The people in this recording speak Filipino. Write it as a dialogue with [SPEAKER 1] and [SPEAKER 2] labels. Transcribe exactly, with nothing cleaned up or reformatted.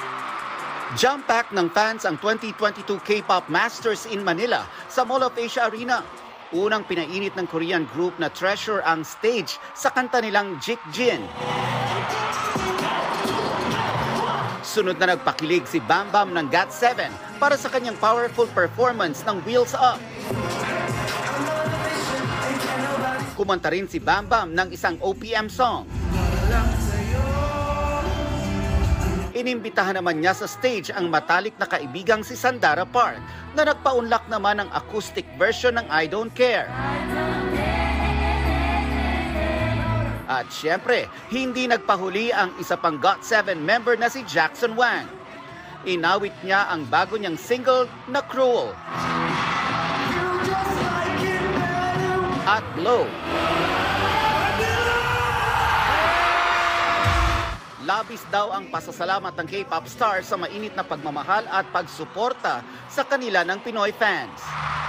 [SPEAKER 1] Jam-pack ng fans ang twenty twenty-two K-pop Masters in Manila sa Mall of Asia Arena. Unang pinainit ng Korean group na Treasure ang stage sa kanta nilang Jikjin. Sunod na nagpakilig si Bam Bam ng G O T seven para sa kanyang powerful performance ng Wheels Up. Kumanta rin si Bam Bam ng isang O P M song. Inimbitahan naman niya sa stage ang matalik na kaibigang si Sandara Park na nagpaunlak naman ng acoustic version ng I Don't Care. At syempre, hindi nagpahuli ang isa pang G O T seven member na si Jackson Wang. Inawit niya ang bago niyang single na Cruel at Glow. Labis daw ang pasasalamat ng K-pop star sa mainit na pagmamahal at pagsuporta sa kanila ng Pinoy fans.